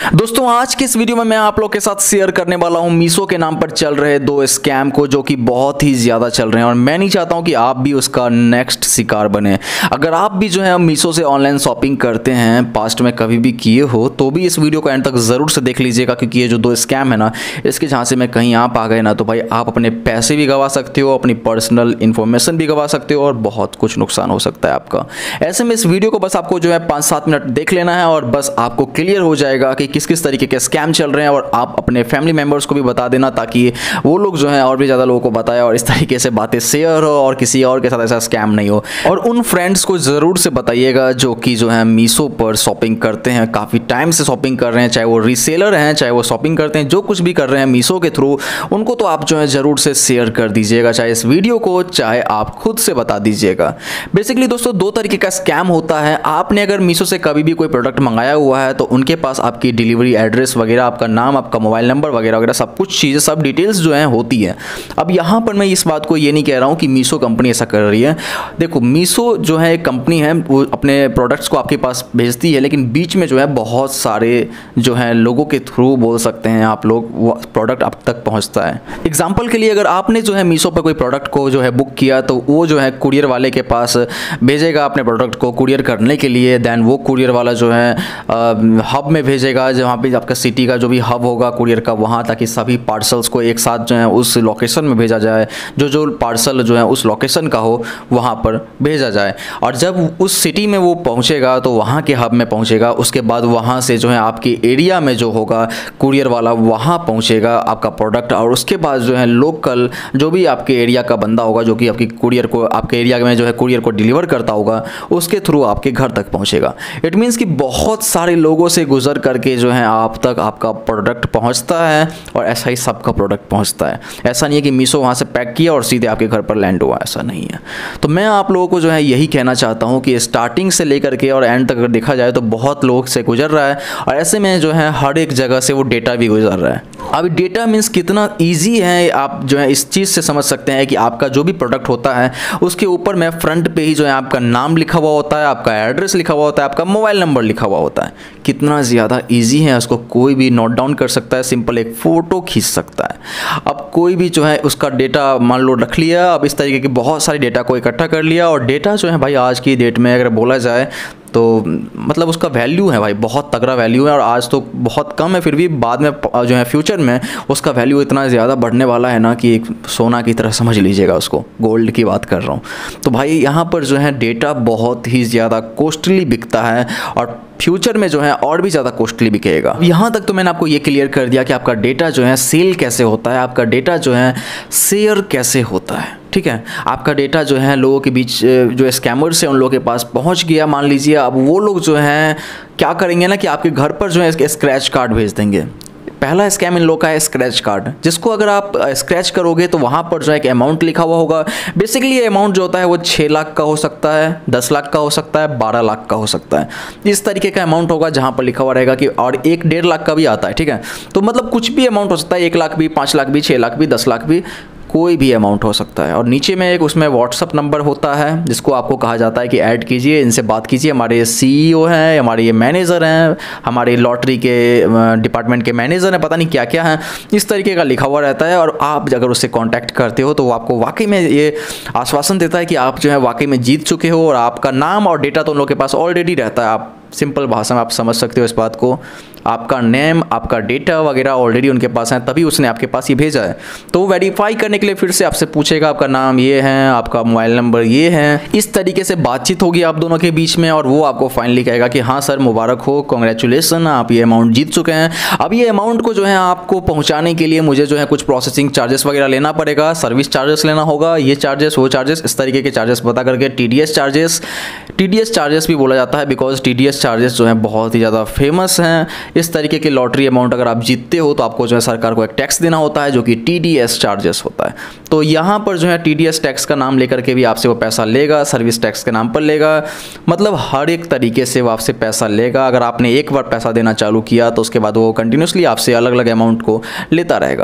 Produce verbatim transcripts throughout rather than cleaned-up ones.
दोस्तों आज के इस वीडियो में मैं आप लोग के साथ शेयर करने वाला हूं मीशो के नाम पर चल रहे दो स्कैम को, जो कि बहुत ही ज़्यादा चल रहे हैं और मैं नहीं चाहता हूं कि आप भी उसका नेक्स्ट शिकार बने। अगर आप भी जो है मीशो से ऑनलाइन शॉपिंग करते हैं, पास्ट में कभी भी किए हो, तो भी इस वीडियो को एंड तक ज़रूर से देख लीजिएगा, क्योंकि ये जो दो स्कैम है ना, इसके जहाँ से मैं कहीं आप आ गए ना, तो भाई आप अपने पैसे भी गंवा सकते हो, अपनी पर्सनल इन्फॉर्मेशन भी गंवा सकते हो और बहुत कुछ नुकसान हो सकता है आपका। ऐसे में इस वीडियो को बस आपको जो है पाँच सात मिनट देख लेना है और बस आपको क्लियर हो जाएगा कि किस किस तरीके के स्कैम चल रहे हैं, और आप अपने फैमिली मेंबर्स को भी बता देना ताकि वो लोग जो हैं और भी ज़्यादा लोगों को बताएं और इस तरीके से बातें शेयर हो और किसी और के साथ ऐसा स्कैम नहीं हो। और उन फ्रेंड्स को ज़रूर से बताइएगा जो कि जो है मीशो पर शॉपिंग करते हैं, काफ़ी टाइम से शॉपिंग कर रहे हैं, चाहे वो रीसेलर हैं, चाहे वो शॉपिंग करते हैं, जो कुछ भी कर रहे हैं मीशो के थ्रू, उनको तो आप जो है ज़रूर से शेयर कर दीजिएगा, चाहे इस वीडियो को, चाहे आप खुद से बता दीजिएगा। बेसिकली दोस्तों दो तरीके का स्कैम होता है। आपने अगर मीशो से कभी भी कोई प्रोडक्ट मंगाया हुआ है तो उनके पास आपकी डिलीवरी एड्रेस वगैरह, आपका नाम, आपका मोबाइल नंबर वगैरह वगैरह सब कुछ चीज़ें, सब डिटेल्स जो हैं होती है। अब यहाँ पर मैं इस बात को ये नहीं कह रहा हूँ कि मीशो कंपनी ऐसा कर रही है। देखो मीशो जो है एक कंपनी है, वो अपने प्रोडक्ट्स को आपके पास भेजती है, लेकिन बीच में जो है बहुत सारे जो है लोगों के थ्रू बोल सकते हैं आप लोग, वो प्रोडक्ट आप तक पहुँचता है। एग्जाम्पल के लिए अगर आपने जो है मीशो पर कोई प्रोडक्ट को जो है बुक किया, तो वो जो है कुरियर वाले के पास भेजेगा अपने प्रोडक्ट को कुरियर करने के लिए। देन वो कुरियर वाला जो है हब में भेजेगा, जहाँ पे आपका सिटी का जो भी हब होगा कुरियर का, वहाँ, ताकि सभी पार्सल्स को एक साथ जो है उस लोकेशन में भेजा जाए, जो जो पार्सल जो है उस लोकेशन का हो वहाँ पर भेजा जाए। और जब उस सिटी में वो पहुँचेगा तो वहाँ के हब में पहुँचेगा, उसके बाद वहाँ से जो है आपके एरिया में जो होगा कुरियर वाला, वहाँ पहुँचेगा आपका प्रोडक्ट, और उसके बाद जो है लोकल जो भी आपके एरिया का बंदा होगा, जो कि आपकी कुरियर को, आपके एरिया में जो है कुरियर को डिलीवर करता होगा, उसके थ्रू आपके घर तक पहुँचेगा। इट मीन्स कि बहुत सारे लोगों से गुजर करके जो है आप तक आपका प्रोडक्ट पहुंचता है, और ऐसा ही सबका प्रोडक्ट पहुंचता है। ऐसा नहीं है कि मीशो वहां से पैक किया और सीधे आपके घर पर लैंड हुआ, ऐसा नहीं है। तो मैं आप लोगों को जो है यही कहना चाहता हूं कि स्टार्टिंग से लेकर के और एंड तक अगर देखा जाए तो बहुत लोग से गुजर रहा है, और ऐसे में जो है हर एक जगह से वो डेटा भी गुजर रहा है। अब डेटा मीन्स कितना ईजी है, आप जो है इस चीज़ से समझ सकते हैं कि आपका जो भी प्रोडक्ट होता है उसके ऊपर में फ्रंट पे ही जो है आपका नाम लिखा हुआ होता है, आपका एड्रेस लिखा हुआ होता है, आपका मोबाइल नंबर लिखा हुआ होता है। कितना ज़्यादा ईजी है, उसको कोई भी नोट डाउन कर सकता है, सिंपल एक फ़ोटो खींच सकता है। अब कोई भी जो है उसका डेटा मान लो रख लिया, अब इस तरीके के बहुत सारे डेटा को इकट्ठा कर लिया, और डेटा जो है भाई आज की डेट में अगर बोला जाए तो मतलब उसका वैल्यू है भाई, बहुत तगड़ा वैल्यू है। और आज तो बहुत कम है, फिर भी बाद में जो है फ्यूचर में उसका वैल्यू इतना ज़्यादा बढ़ने वाला है ना कि एक सोना की तरह समझ लीजिएगा उसको, गोल्ड की बात कर रहा हूँ। तो भाई यहाँ पर जो है डेटा बहुत ही ज़्यादा कॉस्टली बिकता है, और फ्यूचर में जो है और भी ज़्यादा कॉस्टली बिकेगा। यहाँ तक तो मैंने आपको ये क्लियर कर दिया कि आपका डेटा जो है सेल कैसे होता है, आपका डेटा जो है शेयर कैसे होता है, ठीक है। आपका डेटा जो है लोगों के बीच, जो स्कैमर्स हैं उन लोगों के पास पहुंच गया, मान लीजिए। अब वो लोग जो हैं क्या करेंगे ना कि आपके घर पर जो है स्क्रैच कार्ड भेज देंगे। पहला स्कैम इन लोग का है स्क्रैच कार्ड, जिसको अगर आप स्क्रैच करोगे तो वहाँ पर जो है एक अमाउंट लिखा हुआ होगा। बेसिकली ये अमाउंट जो होता है वो छः लाख का हो सकता है, दस लाख का हो सकता है, बारह लाख का हो सकता है। इस तरीके का अमाउंट होगा जहाँ पर लिखा हुआ रहेगा कि, और एक डेढ़ लाख का भी आता है, ठीक है। तो मतलब कुछ भी अमाउंट हो सकता है, एक लाख भी, पाँच लाख भी, छः लाख भी, दस लाख भी, कोई भी अमाउंट हो सकता है। और नीचे में एक उसमें व्हाट्सअप नंबर होता है, जिसको आपको कहा जाता है कि ऐड कीजिए, इनसे बात कीजिए, हमारे सीईओ हैं, हमारे ये मैनेजर हैं, हमारे लॉटरी के डिपार्टमेंट के मैनेजर हैं, पता नहीं क्या क्या हैं, इस तरीके का लिखा हुआ रहता है। और आप अगर उससे कांटेक्ट करते हो तो वो आपको वाकई में ये आश्वासन देता है कि आप जो है वाकई में जीत चुके हो, और आपका नाम और डेटा तो उन लोगों के पास ऑलरेडी रहता है। आप सिंपल भाषा में आप समझ सकते हो इस बात को, आपका नेम, आपका डेटा वगैरह ऑलरेडी उनके पास है, तभी उसने आपके पास ये भेजा है। तो वो वेरीफाई करने के लिए फिर से आपसे पूछेगा आपका नाम ये है, आपका मोबाइल नंबर ये है। इस तरीके से बातचीत होगी आप दोनों के बीच में, और वो आपको फाइनली कहेगा कि हाँ सर मुबारक हो, कॉन्ग्रेचुलेसन, आप ये अमाउंट जीत चुके हैं। अब ये अमाउंट को जो है आपको पहुँचाने के लिए मुझे जो है कुछ प्रोसेसिंग चार्जेस वगैरह लेना पड़ेगा, सर्विस चार्जेस लेना होगा, ये चार्जेस वो चार्जेस, इस तरीके के चार्जेस बता करके T D S charges, T D S charges भी बोला जाता है, because T D S charges जो है बहुत ही ज़्यादा फेमस हैं। इस तरीके के लॉटरी अमाउंट अगर आप जीतते हो तो आपको जो है सरकार को एक टैक्स देना होता है, जो कि टी डी एस चार्जेस होता है। तो यहाँ पर जो है टी डी एस टैक्स का नाम लेकर के भी आपसे वो पैसा लेगा, सर्विस टैक्स के नाम पर लेगा, मतलब हर एक तरीके से वो आपसे पैसा लेगा। अगर आपने एक बार पैसा देना चालू किया तो उसके बाद वो कंटिन्यूसली आपसे अलग अलग अमाउंट को लेता रहेगा।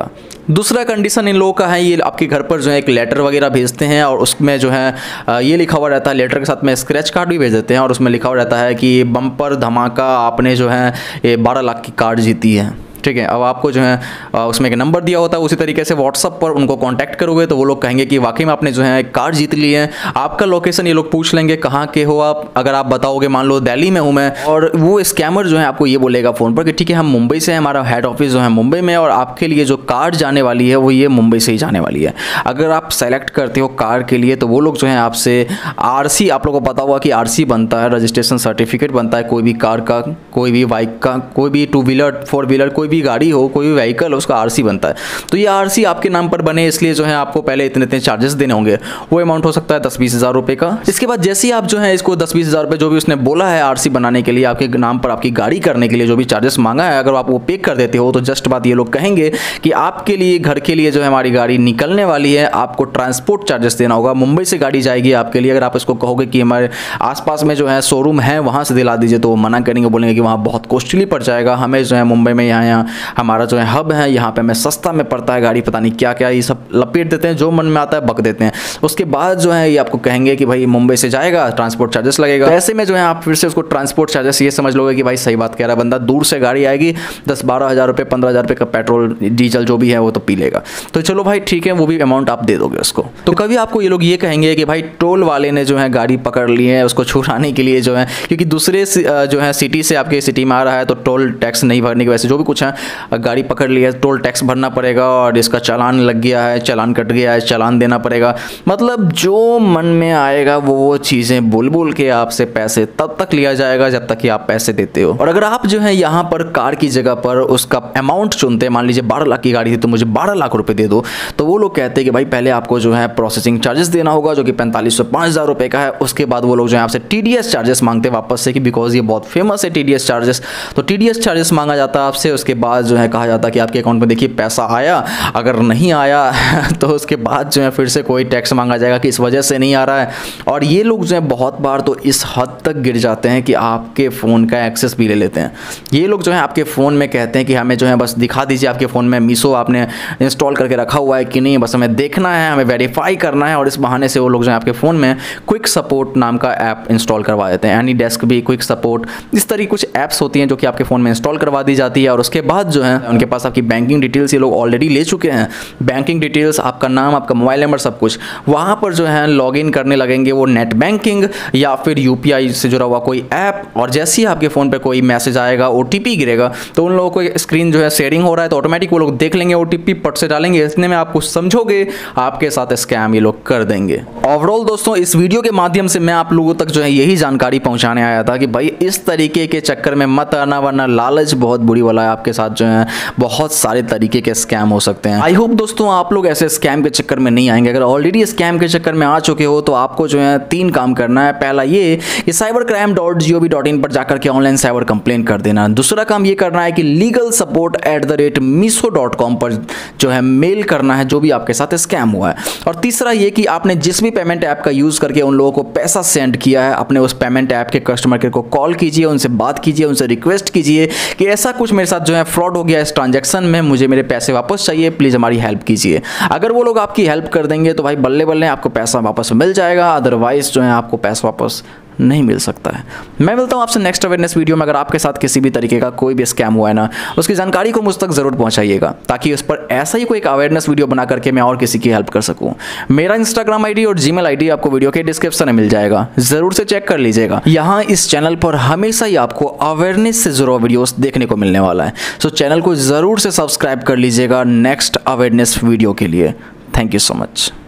दूसरा कंडीशन इन लोगों का है, ये आपके घर पर जो है एक लेटर वगैरह भेजते हैं और उसमें जो है ये लिखा हुआ रहता है, लेटर के साथ में स्क्रैच कार्ड भी भेज देते हैं और उसमें लिखा हुआ रहता है कि बम्पर धमाका आपने जो है ये बारह लाख की कार जीती है। ठीक है, अब आपको जो है उसमें एक नंबर दिया होता है, उसी तरीके से व्हाट्सअप पर उनको कांटेक्ट करोगे तो वो लोग कहेंगे कि वाकई में आपने जो है एक कार जीत ली है। आपका लोकेशन ये लोग पूछ लेंगे कहाँ के हो आप, अगर आप बताओगे मान लो दिल्ली में हूँ मैं, और वो स्कैमर जो है आपको ये बोलेगा फ़ोन पर कि ठीक है हम मुंबई से हैं, हमारा हेड ऑफिस जो है मुंबई में, और आपके लिए जो कार जाने वाली है वो ये मुंबई से ही जाने वाली है। अगर आप सेलेक्ट करते हो कार के लिए तो वो लोग जो है आपसे आर सी, आप लोगों को पता होगा कि आर सी बनता है, रजिस्ट्रेशन सर्टिफिकेट बनता है कोई भी कार का, कोई भी बाइक का, कोई भी टू व्हीलर फोर व्हीलर कोई भी गाड़ी हो, कोई भी व्हीकल हो, उसका आरसी बनता है। तो ये आरसी आपके नाम पर बने इसलिए जो है आपको पहले इतने इतने चार्जेस देने होंगे। वो अमाउंट हो सकता है दस बीस हज़ार रुपये का। इसके बाद जैसे ही आप जो है इसको दस बीस हज़ार रुपये जो भी उसने बोला है आरसी बनाने के लिए, आपके नाम पर आपकी गाड़ी करने के लिए जो भी चार्जेस मांगा है, अगर आप वो पे कर देते हो तो जस्ट बात ये लोग कहेंगे कि आपके लिए घर के लिए जो है हमारी गाड़ी निकलने वाली है, आपको ट्रांसपोर्ट चार्जेस देना होगा। मुंबई से गाड़ी जाएगी आपके लिए, अगर आप इसको कहोगे कि हमारे आसपास में जो है शोरूम है वहाँ से दिला दीजिए तो वो मना करेंगे, बोलेंगे कि वहाँ बहुत कॉस्टली पड़ जाएगा, हमें जो है मुंबई में यहाँ यहाँ हमारा जो है हब है, यहाँ पे हमें सस्ता में पड़ता है गाड़ी, पता नहीं क्या क्या ये सब लपेट देते हैं, जो मन में आता है बक देते हैं। उसके बाद जो है ये आपको कहेंगे कि भाई मुंबई से जाएगा, ट्रांसपोर्ट चार्जेस लगेगा। तो ऐसे में जो है आप फिर से उसको ट्रांसपोर्ट चार्जेस ये समझ लोगे कि भाई सही बात कह रहा है बंदा, दूर से गाड़ी आएगी, दस बारह हज़ार रुपये पंद्रह हज़ार रुपये का पेट्रोल डीजल जो भी है वो तो पी लेगा। तो चलो भाई ठीक है, वो भी अमाउंट आप दे दोगे उसको। तो कभी आपको ये लोग ये कहेंगे कि भाई टोल वाले ने जो है गाड़ी पकड़ ली है, उसको छुड़ाने के लिए जो है, क्योंकि दूसरे जो है सिटी से आपके सिटी में आ रहा है तो टोल टैक्स नहीं भरने की वजह से जो भी कुछ है गाड़ी पकड़ ली है, टोल टैक्स भरना पड़ेगा और इसका चालान लग गया है, चालान कट गया है, चालान देना पड़ेगा। मतलब जो मन में आएगा वो वो चीज़ें बोल बोल के आपसे पैसे तब तक लिया जाएगा जब तक कि आप पैसे देते हो। और अगर आप जो है यहाँ पर कार की जगह पर उसका अमाउंट चुनते हैं, मान लीजिए बारह लाख की गाड़ी थी तो मुझे बारह लाख रुपए दे दो, तो वो लोग कहते हैं कि भाई पहले आपको जो है प्रोसेसिंग चार्जेस देना होगा जो कि पैंतालीस सौ पाँच हज़ार रुपये का है। उसके बाद वो लोग जो है आपसे टी डी एस चार्जेस मांगते हैं वापस से, कि बिकॉज ये बहुत फेमस है टी डी एस चार्जेस, तो टी डी एस चार्जेस मांगा जाता है आपसे। उसके बाद जो है कहा जाता है कि आपके अकाउंट में देखिए पैसा आया, अगर नहीं आया तो उसके बाद जो है फिर से कोई टैक्स मांगा जाएगा कि इस वजह से नहीं आ रहा है। और ये लोग जो है बहुत बार तो इस हद तक गिर जाते हैं कि आपके फ़ोन का एक्सेस भी ले लेते हैं। ये लोग जो है आपके फ़ोन में कहते हैं कि हमें जो है बस दिखा दीजिए आपके फ़ोन में मीशो आपने इंस्टॉल करके रखा हुआ है कि नहीं, बस हमें देखना है, हमें वेरीफाई करना है। और इस बहाने से वो लोग जो है आपके फ़ोन में क्विक सपोर्ट नाम का ऐप इंस्टॉल करवा देते हैं, एनी डेस्क भी, क्विक सपोर्ट, इस तरह कुछ ऐप्स होती हैं जो कि आपके फ़ोन में इंस्टॉल करवा दी जाती है। और उसके बाद जो है उनके पास आपकी बैंकिंग डिटेल्स ये लोग ऑलरेडी ले चुके हैं, बैंकिंग डिटेल्स, आपका नाम, आपका मोबाइल नंबर, सब कुछ। वहाँ पर जो है लॉगिन करने लगेंगे वो नेट बैंकिंग या फिर यूपीआई से जुड़ा हुआ कोई ऐप। और जैसे ही आपके फ़ोन पे कोई मैसेज आएगा, ओटीपी गिरेगा, तो उन लोगों को स्क्रीन जो है शेयरिंग हो रहा है तो ऑटोमेटिक वो लोग देख लेंगे, ओटीपी पट से डालेंगे। इतने में आप कुछ समझोगे, आपके साथ स्कैम ये लोग कर देंगे। ओवरऑल दोस्तों इस वीडियो के माध्यम से मैं आप लोगों तक जो है यही जानकारी पहुँचाने आया था कि भाई इस तरीके के चक्कर में मत आना, वरना लालच बहुत बुरी वाला है, आपके साथ जो है बहुत सारे तरीके के स्कैम हो सकते हैं। आई होप दोस्तों आप लोग ऐसे स्कैम के चक्कर में नहीं आएंगे। अगर ऑलरेडी स्कैम के चक्कर में आ चुके हो तो आपको जो है तीन काम करना है। पहला ये कि cyber crime dot G O V dot in पर जाकर के ऑनलाइन साइबर कंप्लेंट कर देना। दूसरा काम ये करना है कि legal support at the rate Meesho dot com पर जो है मेल करना है जो भी आपके साथ स्कैम हुआ है। और तीसरा ये कि आपने जिस भी पेमेंट ऐप का यूज़ करके उन लोगों को पैसा सेंड किया है, अपने उस पेमेंट ऐप के कस्टमर केयर को कॉल कीजिए, उनसे बात कीजिए, उनसे रिक्वेस्ट कीजिए कि ऐसा कुछ मेरे साथ जो है फ्रॉड हो गया इस ट्रांजैक्शन में, मुझे मेरे पैसे वापस चाहिए, प्लीज़ हमारी हेल्प कीजिए। अगर वो लोग आपकी हेल्प कर देंगे तो भाई बल्ले बल्ले आपको पैसा वापस मिल जाएगा, अदरवाइज जो है आपको पैसा वापस नहीं मिल सकता है। मैं मिलता हूं आपसे नेक्स्ट अवेयरनेस वीडियो में। अगर आपके साथ किसी भी तरीके का कोई भी स्कैम हुआ है ना, उसकी जानकारी को मुझ तक जरूर पहुंचाइएगा ताकि उस पर ऐसा ही कोई एक अवेयरनेस वीडियो बना करके मैं और किसी की हेल्प कर सकूं। मेरा इंस्टाग्राम आईडी और जीमेल आईडी आपको वीडियो के डिस्क्रिप्शन में मिल जाएगा, जरूर से चेक कर लीजिएगा। यहाँ इस चैनल पर हमेशा ही आपको अवेयरनेस से जुड़ा वीडियोस देखने को मिलने वाला है, सो चैनल को जरूर से सब्सक्राइब कर लीजिएगा नेक्स्ट अवेयरनेस वीडियो के लिए। Thank you so much.